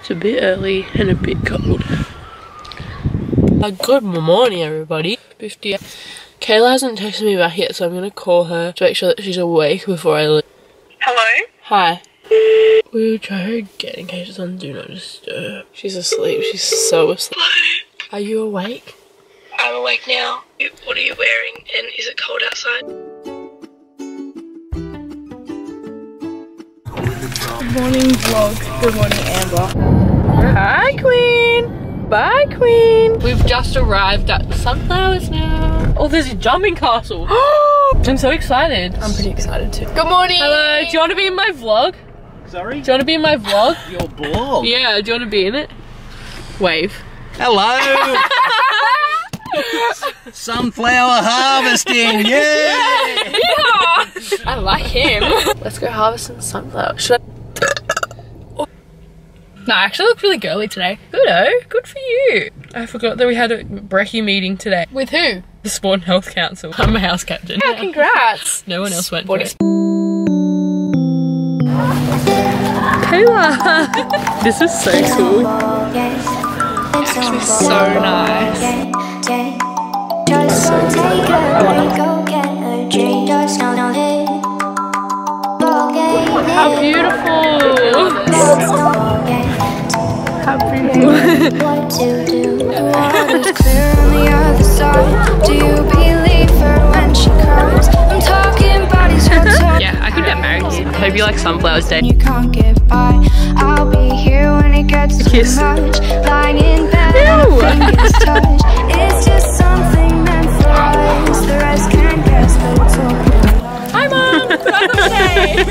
It's a bit early and a bit cold. Good morning, everybody. 50. Kayla hasn't texted me back yet, so I'm gonna call her to make sure that she's awake before I leave. Hello? Hi. We'll try her again in case it's on Do Not Disturb. She's asleep. She's so asleep. Are you awake? I'm awake now. What are you wearing? And is it cold outside? Good morning, vlog. Good morning, Amber. Hi, Queen. Bye, Queen. We've just arrived at Sunflowers now. Oh, there's a jumping castle. I'm so excited. I'm pretty excited too. Good morning. Hello. Do you want to be in my vlog? Sorry? Do you want to be in my vlog? Your vlog? Yeah, do you want to be in it? Wave. Hello! Sunflower harvesting, yeah! I like him. Let's go harvest some sunflowers. Should I? No, I actually look really girly today. Good for you. I forgot that we had a brekkie meeting today. With who? The Spawn Health Council. I'm a house captain. Yeah, congrats. No one else went for it. Kayla! This is so cool. Actually so nice. So good. How beautiful! How beautiful! What to do? Water's clear on the other side. Do you believe her when she cries? I'm talking bodies her touch. Yeah, I could get married here. Hope you like Sunflowers Day. You can't get by. I'll be here when it gets too Kiss. much. Lying in bed, fingers touch. It's just something meant for us. The rest can't guess, but it's all. Hi, Mom. Happy birthday.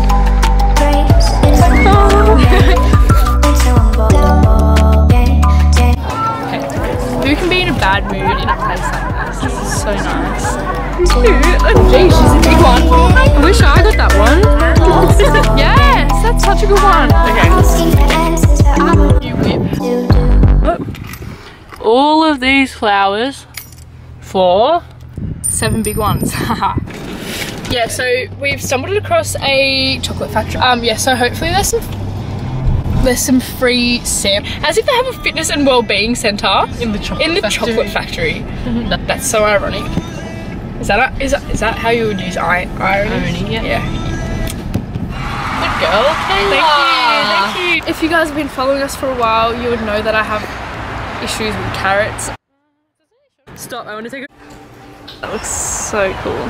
Who can be in a bad mood in a place like this? This is so nice. Cute. Gee, she's a big one. I wish I got that one. Yes, that's such a good one. Okay. You whip. All of these flowers for 7 big ones. Yeah, so we've stumbled across a chocolate factory. Yeah, so hopefully there's some free samples. As if they have a fitness and well-being centre in the chocolate chocolate factory. That's so ironic. Is that how you would use irony? Irony, yeah. Good girl, Kayla. Thank you. If you guys have been following us for a while, you would know that I have issues with carrots. Stop, I want to take a... That looks so cool.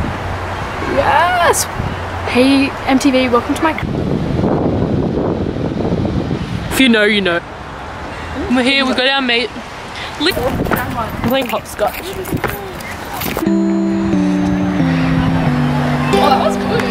Yes! Hey MTV, welcome to my... If you know, you know. We're here, we've got our mate. We're playing hopscotch. Oh, that was good.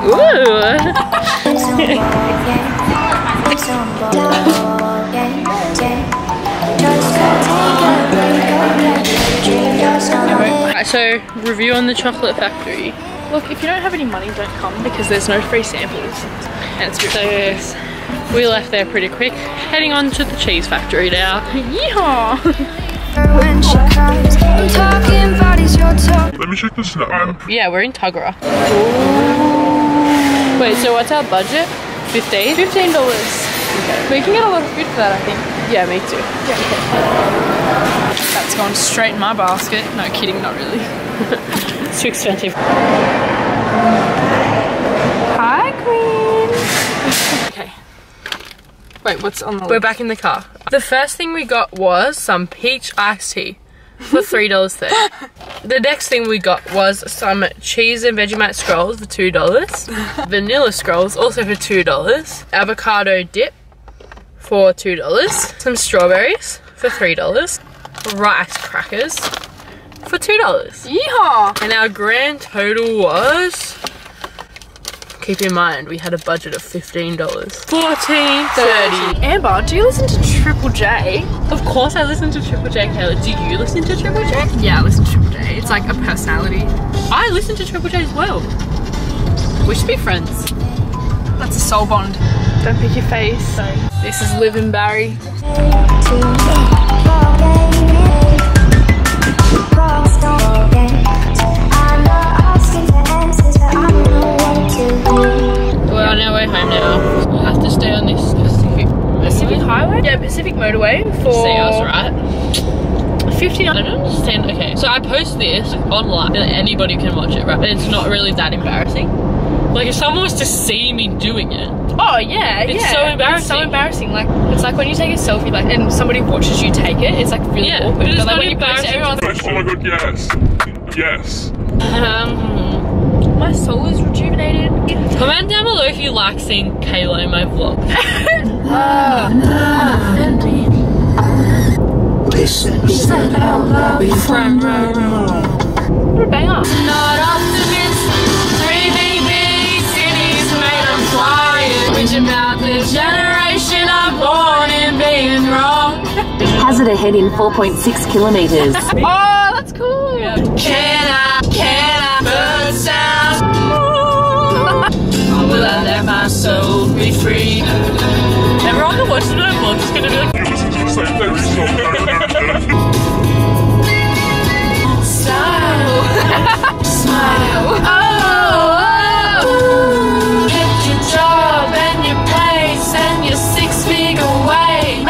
Alright, so review on the chocolate factory. Look, if you don't have any money, don't come because there's no free samples. And it's ridiculous. We left there pretty quick. Heading on to the cheese factory now. Yeehaw! When she cries, I'm talking bodies your talk. Let me check the snap. Yeah, we're in Tuggerah. Wait, so what's our budget? 15? $15. Okay. We can get a lot of food for that, I think. Yeah, me too. Yeah. That's gone straight in my basket. No kidding, not really. It's too expensive. Hi, Queen. Okay. Wait, what's on the list? We're back in the car. The first thing we got was some peach iced tea for $3.30. The next thing we got was some cheese and Vegemite scrolls for $2. Vanilla scrolls also for $2. Avocado dip for $2. Some strawberries for $3. Rice crackers for $2. Yeehaw! And our grand total was... Keep in mind, we had a budget of $15. $14.30. Amber, do you listen to Triple J? Of course I listen to Triple J, Kayla. Do you listen to Triple J? Yeah, I listen to Triple J. It's like a personality. I listen to Triple J as well. We should be friends. That's a soul bond. Don't pick your face. So, this is Liv and Barry. We're on our way home now. We'll have to stay on this specific Yeah, Pacific Motorway for... See, I was right. 59. I don't understand. Okay, so I post this online and anybody can watch it, right? And it's not really that embarrassing. Like, if someone was to see me doing it. Oh, yeah, It's yeah. so embarrassing. It's so embarrassing. Like, it's like when you take a selfie, like, and somebody watches you take it, it's like really Yeah, awkward. but it's But like not when you post it, embarrassing. everyone's like, Oh my god, yes. Yes. my soul is rejuvenated. Comment down below if you like seeing Kayla in my vlog. What a banger. Not optimist, three big cities made them quiet. Which about the generation I'm born in being wrong. Hazard ahead in 4.6 kilometres. Oh, that's cool. Can I bird sound? Will I let my soul be free? Everyone that watches my vlog is gonna be like, You listen to the same thing so smile. Oh, get your job and your place and you're 6 feet away.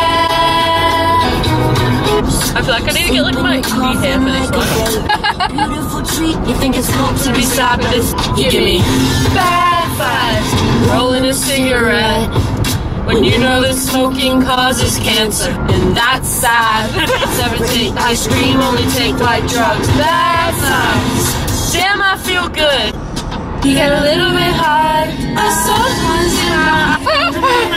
I feel like I need to get like my indie hair for this one. Beautiful treat, you think it's cool To be sad, but it's you give me bad vibes. Rolling a cigarette when you know that smoking causes cancer, and that's sad. 17, ice cream, only take light drugs. Bad vibes. Damn, I feel good. You get a little bit high. I saw ones in my